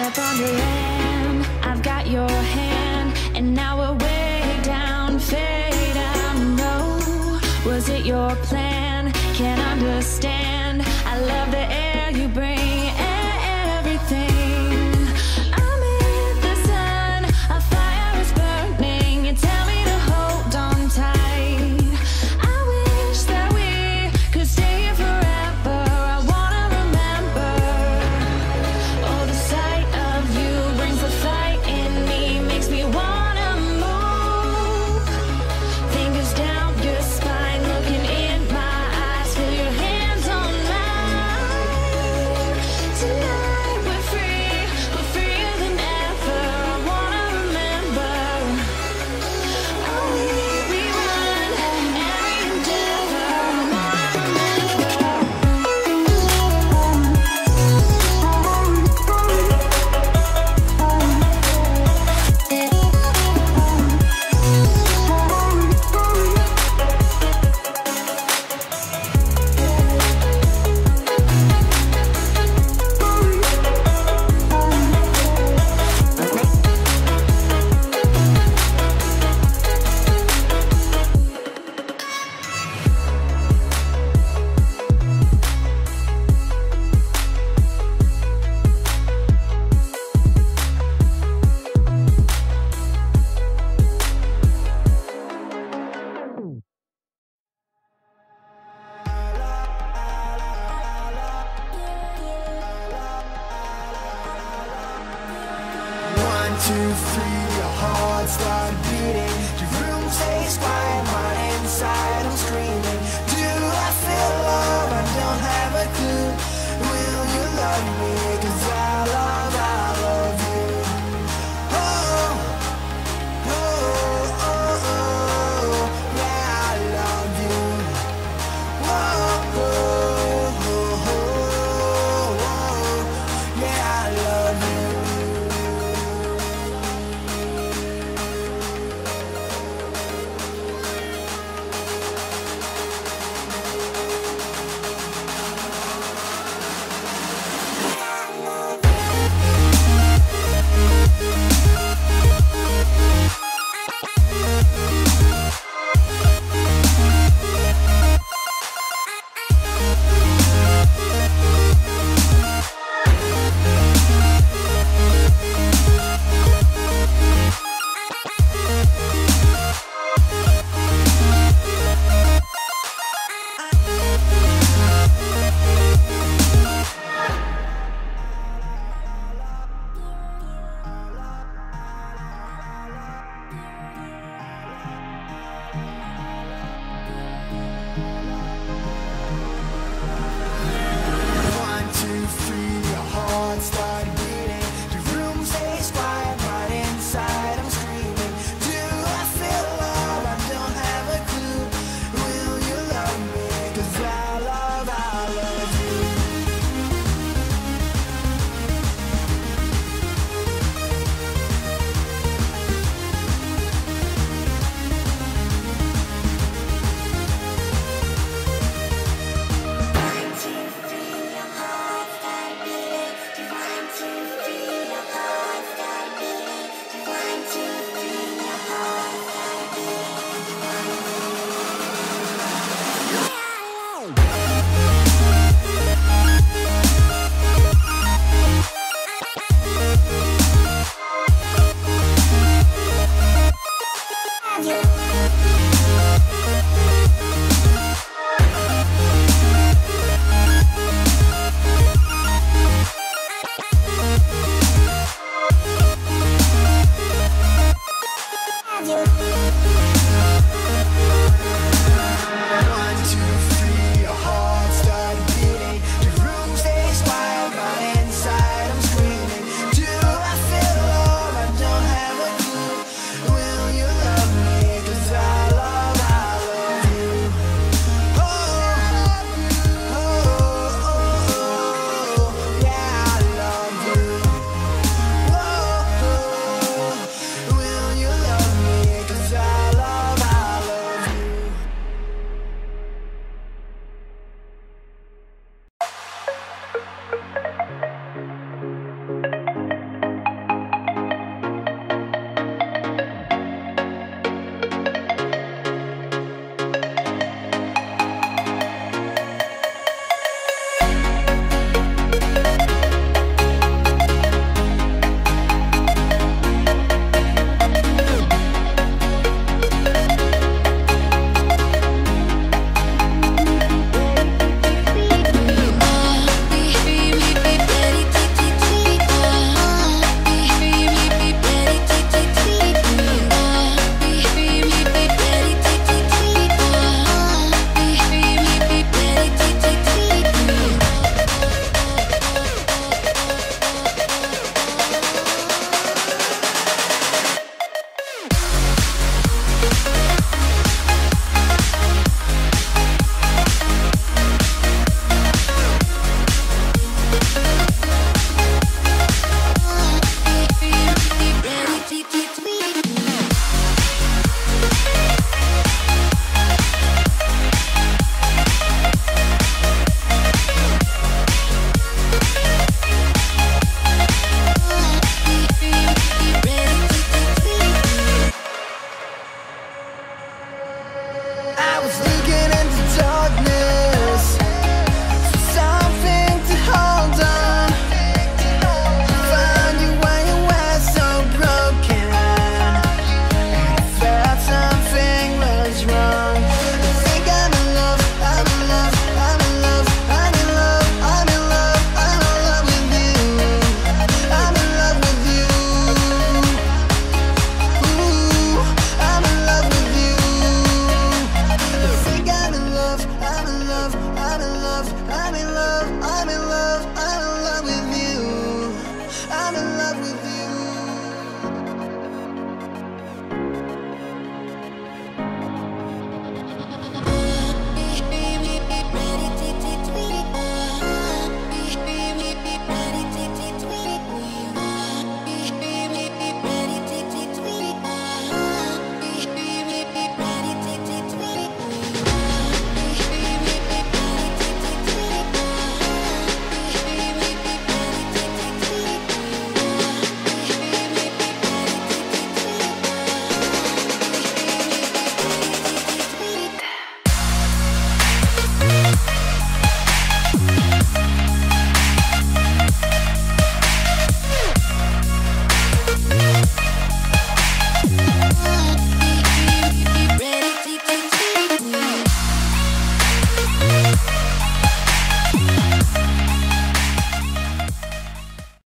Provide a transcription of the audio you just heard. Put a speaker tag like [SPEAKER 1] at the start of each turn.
[SPEAKER 1] step on the land, I've got your hand, and now we're way down, fade out. No, was it your plan? Can't understand. I love the air you bring, everything. I'm in the sun, a fire is burning. You tell me to hold on tight. I wish that we could stay here forever. I wanna remember. Oh, the sight of you brings the fight in me, makes me wanna move. Fingers down your spine, looking in my eyes, feel your hands on mine. Tonight we're freer than ever. I wanna remember. Oh, we run every endeavor. I wanna
[SPEAKER 2] One, two, three, your heart start beating. The room stays quiet, mine inside I'm screaming. Do I feel love? I don't have a clue. Will you love me? 'Cause I love you. Oh, oh, oh, oh, yeah, I love you. Oh, oh, oh, oh, oh, yeah, I love you. One, two, three, your heart start beating. The room stays quiet, right inside I'm screaming. Do I feel love? I don't have a clue. Will you love me? 'Cause I love you.
[SPEAKER 1] remember.